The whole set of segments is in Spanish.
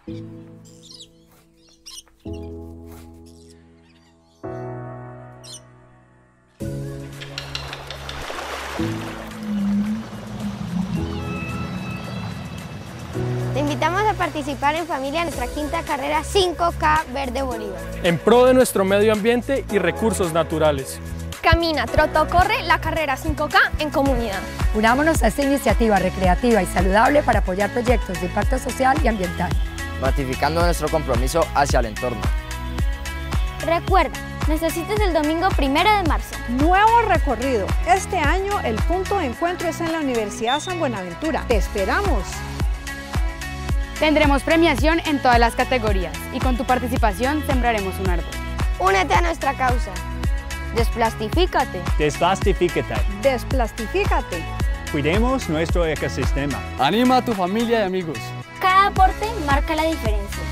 Te invitamos a participar en familia en nuestra quinta carrera 5K Verde Bolívar. En pro de nuestro medio ambiente y recursos naturales. Camina, trota o corre la carrera 5K en comunidad. Unámonos a esta iniciativa recreativa y saludable para apoyar proyectos de impacto social y ambiental. Ratificando nuestro compromiso hacia el entorno. Recuerda, nuestro sitio es el domingo 1 de marzo. Nuevo recorrido. Este año el punto de encuentro es en la Universidad San Buenaventura. ¡Te esperamos! Tendremos premiación en todas las categorías y con tu participación sembraremos un árbol. Únete a nuestra causa. Desplastifícate. Desplastifícate. Desplastifícate. Cuidemos nuestro ecosistema. Anima a tu familia y amigos. Cada aporte marca la diferencia.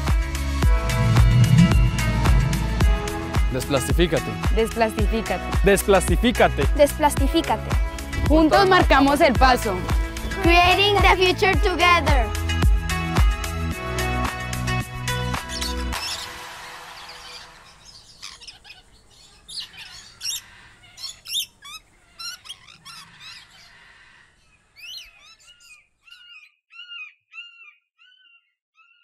Desplastifícate. Desplastifícate. Desplastifícate. Desplastifícate. Juntos marcamos el paso. Creating the future together.